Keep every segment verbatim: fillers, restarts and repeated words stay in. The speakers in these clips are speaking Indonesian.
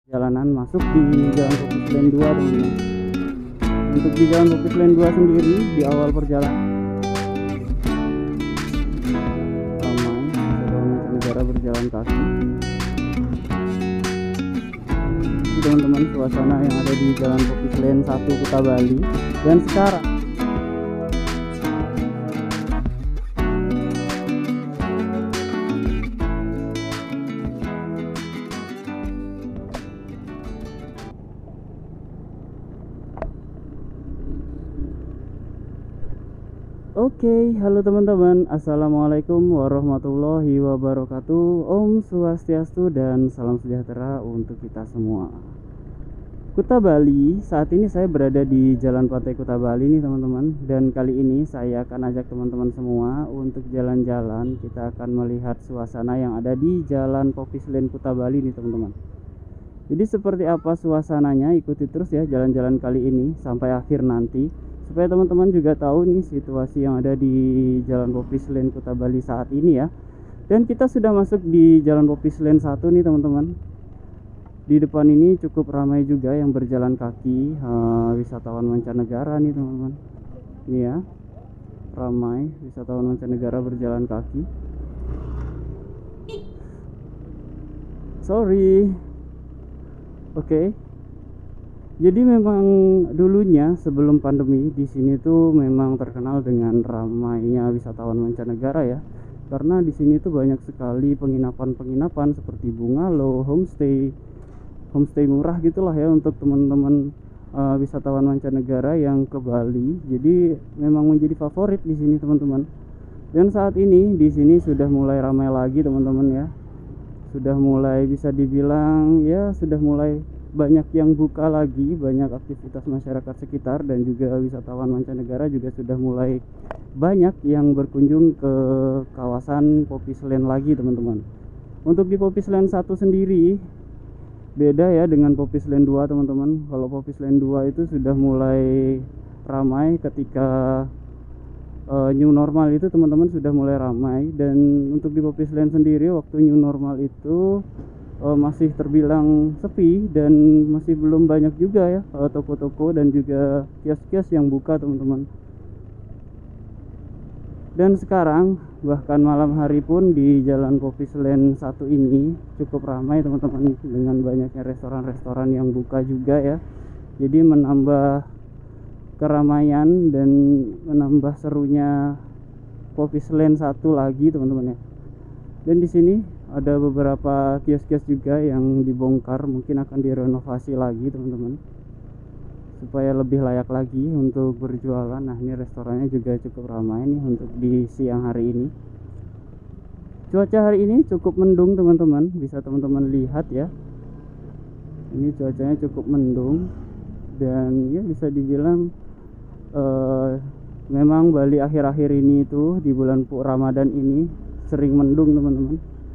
Jalanan masuk di Jalan Popis Lane dua, teman-teman. Untuk di Jalan Popis Lane dua sendiri di awal perjalanan ramai wisatawan mancanegara berjalan kaki. Ini teman-teman suasana yang ada di Jalan Popis Lane satu Kuta Bali. Dan sekarang Oke, okay, halo teman-teman. Assalamualaikum warahmatullahi wabarakatuh. Om Swastiastu dan salam sejahtera untuk kita semua. Kuta Bali, saat ini saya berada di Jalan Pantai Kuta Bali nih teman-teman. Dan kali ini saya akan ajak teman-teman semua untuk jalan-jalan. Kita akan melihat suasana yang ada di Jalan Popis Lane Kuta Bali nih teman-teman. Jadi seperti apa suasananya, ikuti terus ya jalan-jalan kali ini sampai akhir nanti, supaya teman-teman juga tahu nih situasi yang ada di Jalan Popis Lane Kuta Bali saat ini ya. Dan kita sudah masuk di Jalan Popis Lane satu nih teman-teman. Di depan ini cukup ramai juga yang berjalan kaki, uh, wisatawan mancanegara nih teman-teman. Ini ya, ramai wisatawan mancanegara berjalan kaki. Sorry. Oke. Okay. Jadi memang dulunya sebelum pandemi di sini tuh memang terkenal dengan ramainya wisatawan mancanegara ya. Karena di sini tuh banyak sekali penginapan-penginapan seperti bungalow, homestay, homestay murah gitulah ya untuk teman-teman uh, wisatawan mancanegara yang ke Bali. Jadi memang menjadi favorit di sini teman-teman. Dan saat ini di sini sudah mulai ramai lagi teman-teman ya. Sudah mulai bisa dibilang ya sudah mulai banyak yang buka lagi, banyak aktivitas masyarakat sekitar dan juga wisatawan mancanegara juga sudah mulai banyak yang berkunjung ke kawasan Popis Lane lagi teman-teman. Untuk di Popis Lane satu sendiri beda ya dengan Popis Lane dua teman-teman. Kalau Popis Lane dua itu sudah mulai ramai ketika uh, new normal itu teman-teman sudah mulai ramai. Dan untuk di Popis Lane sendiri waktu new normal itu Uh, masih terbilang sepi dan masih belum banyak juga ya uh, toko-toko dan juga kios-kios yang buka teman-teman. Dan sekarang bahkan malam hari pun di Jalan Popis Lane satu ini cukup ramai teman-teman, dengan banyaknya restoran-restoran yang buka juga ya. Jadi menambah keramaian dan menambah serunya Popis Lane satu lagi teman-teman ya. Dan di sini ada beberapa kios-kios juga yang dibongkar, mungkin akan direnovasi lagi teman-teman supaya lebih layak lagi untuk berjualan. Nah ini restorannya juga cukup ramai nih untuk di siang hari ini. Cuaca hari ini cukup mendung teman-teman, bisa teman-teman lihat ya. Ini cuacanya cukup mendung dan ya bisa dibilang uh, memang Bali akhir-akhir ini tuh di bulan Ramadan ini sering mendung teman-teman.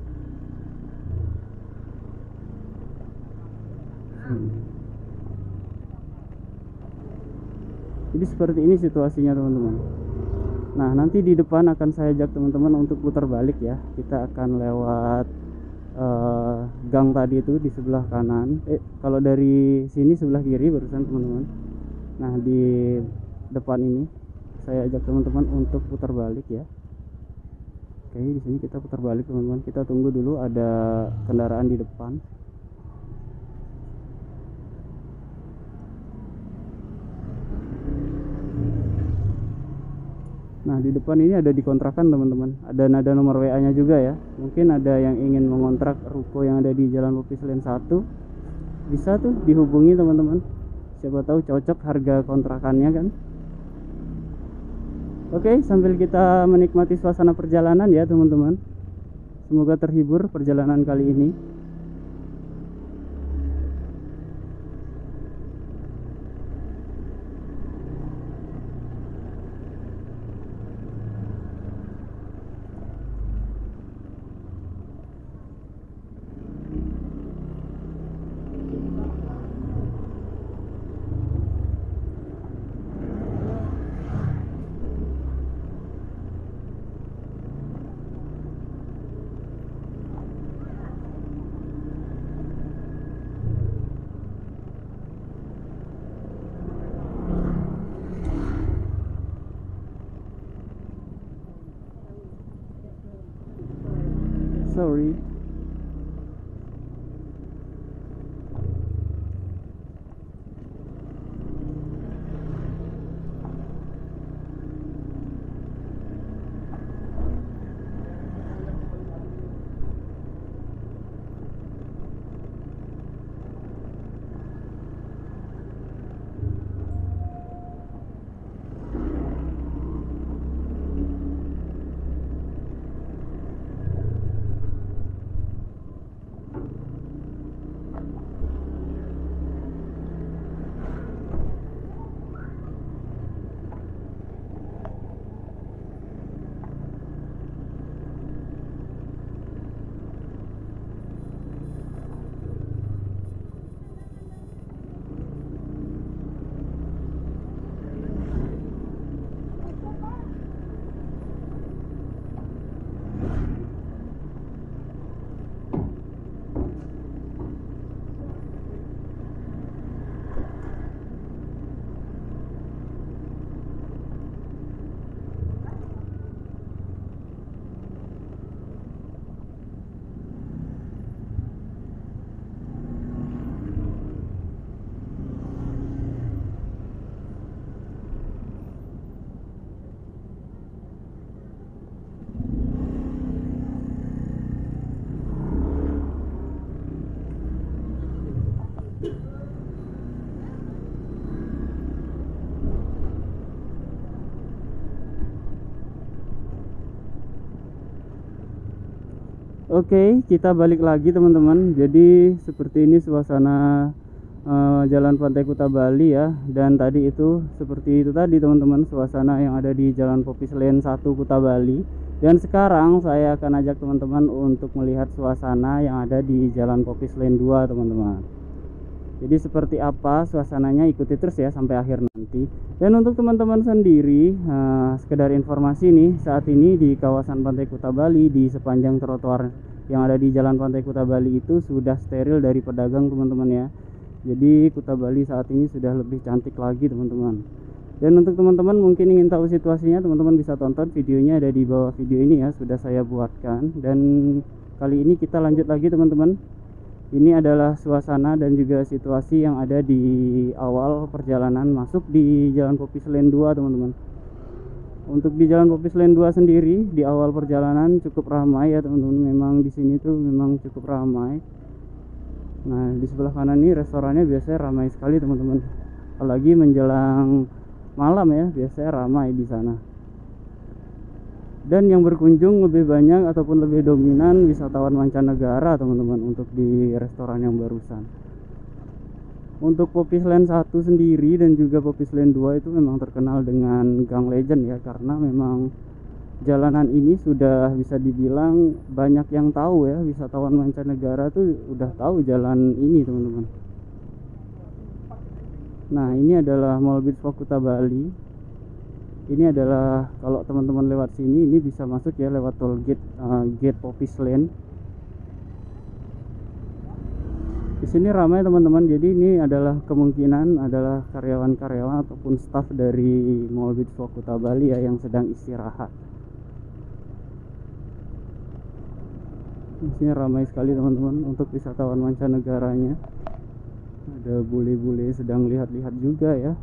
Jadi seperti ini situasinya teman-teman. Nah nanti di depan akan saya ajak teman-teman untuk putar balik ya. Kita akan lewat uh, gang tadi itu di sebelah kanan. Eh kalau dari sini sebelah kiri barusan teman-teman. Nah di depan ini saya ajak teman-teman untuk putar balik ya. Oke, di sini kita putar balik teman-teman. Kita tunggu dulu ada kendaraan di depan. Nah di depan ini ada dikontrakan teman-teman, ada nada nomor W A nya juga ya. Mungkin ada yang ingin mengontrak ruko yang ada di Jalan Popis Lane satu, bisa tuh dihubungi teman-teman, siapa tahu cocok harga kontrakannya kan. Oke, sambil kita menikmati suasana perjalanan ya teman-teman, semoga terhibur perjalanan kali ini. sorry. Oke, kita balik lagi teman-teman. Jadi seperti ini suasana uh, Jalan Pantai Kuta Bali ya. Dan tadi itu seperti itu tadi teman-teman, suasana yang ada di Jalan Popis Lane satu Kuta Bali. Dan sekarang saya akan ajak teman-teman untuk melihat suasana yang ada di Jalan Popis Lane dua teman-teman. Jadi seperti apa suasananya, ikuti terus ya sampai akhir nanti. Dan untuk teman-teman sendiri, uh, sekedar informasi nih, saat ini di kawasan Pantai Kuta Bali, di sepanjang trotoar yang ada di Jalan Pantai Kuta Bali itu sudah steril dari pedagang teman-teman ya. Jadi Kuta Bali saat ini sudah lebih cantik lagi teman-teman. Dan untuk teman-teman mungkin ingin tahu situasinya, teman-teman bisa tonton videonya, ada di bawah video ini ya, sudah saya buatkan. Dan kali ini kita lanjut lagi teman-teman. Ini adalah suasana dan juga situasi yang ada di awal perjalanan masuk di Jalan Popis Lane dua teman-teman. Untuk di Jalan Popis Lane dua sendiri di awal perjalanan cukup ramai ya teman-teman. Memang di sini tuh memang cukup ramai. Nah, di sebelah kanan ini restorannya biasanya ramai sekali teman-teman. Apalagi menjelang malam ya, biasanya ramai di sana. Dan yang berkunjung lebih banyak ataupun lebih dominan wisatawan mancanegara teman-teman untuk di restoran yang barusan. Untuk Popis Lane satu sendiri dan juga Popis Lane dua itu memang terkenal dengan gang legend ya, karena memang jalanan ini sudah bisa dibilang banyak yang tahu ya, wisatawan mancanegara tuh udah tahu jalan ini teman-teman. Nah, ini adalah Mall Beach Walk Kuta Bali. Ini adalah kalau teman-teman lewat sini ini bisa masuk ya lewat tol gate uh, gate Popis Lane. Di sini ramai teman-teman. Jadi ini adalah kemungkinan adalah karyawan-karyawan ataupun staf dari Mall Beach Walk Kuta Bali ya yang sedang istirahat. Di sini ramai sekali teman-teman untuk wisatawan mancanegaranya. Ada bule-bule sedang lihat-lihat juga ya.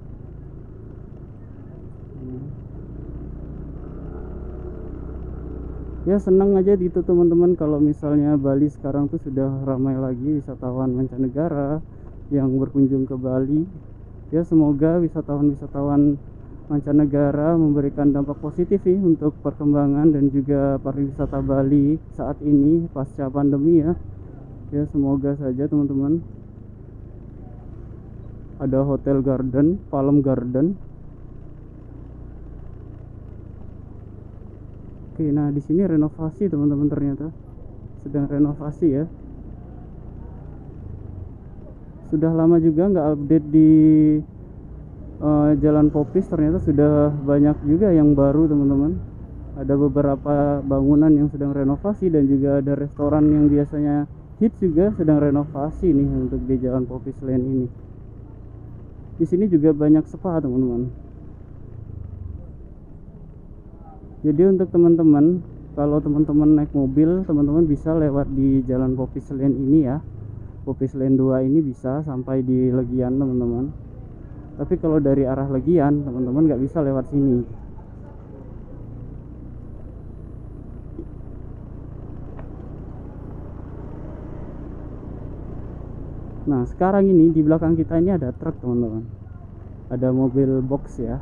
Ya senang aja gitu teman-teman kalau misalnya Bali sekarang tuh sudah ramai lagi wisatawan mancanegara yang berkunjung ke Bali. Ya semoga wisatawan-wisatawan mancanegara memberikan dampak positif sih untuk perkembangan dan juga pariwisata Bali saat ini pasca pandemi ya. Ya semoga saja teman-teman. Ada Hotel Garden, Palm Garden. Oke, nah di sini renovasi teman-teman, ternyata sedang renovasi ya. Sudah lama juga nggak update di uh, Jalan Popis, ternyata sudah banyak juga yang baru teman-teman. Ada beberapa bangunan yang sedang renovasi dan juga ada restoran yang biasanya hits juga sedang renovasi nih untuk di Jalan Popis Lane ini. Di sini juga banyak spa teman-teman. Jadi untuk teman-teman kalau teman-teman naik mobil, teman-teman bisa lewat di jalan Popis Lane ini ya. Popis Lane dua ini bisa sampai di Legian teman-teman. Tapi kalau dari arah Legian, teman-teman nggak bisa lewat sini. Nah, sekarang ini di belakang kita ini ada truk teman-teman. Ada mobil box ya.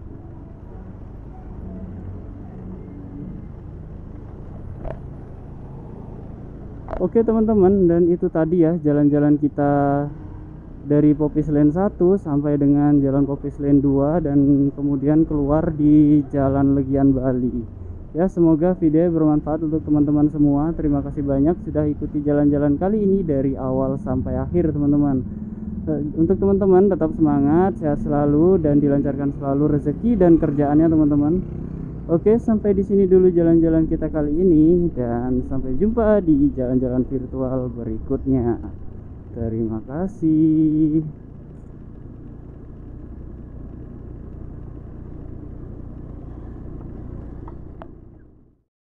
Oke teman-teman, dan itu tadi ya jalan-jalan kita dari Popis Lane satu sampai dengan jalan Popis Lane dua dan kemudian keluar di Jalan Legian Bali. Ya, semoga video bermanfaat untuk teman-teman semua. Terima kasih banyak sudah ikuti jalan-jalan kali ini dari awal sampai akhir teman-teman. Untuk teman-teman tetap semangat, sehat selalu dan dilancarkan selalu rezeki dan kerjaannya teman-teman. Oke, sampai di sini dulu jalan-jalan kita kali ini dan sampai jumpa di jalan-jalan virtual berikutnya. Terima kasih.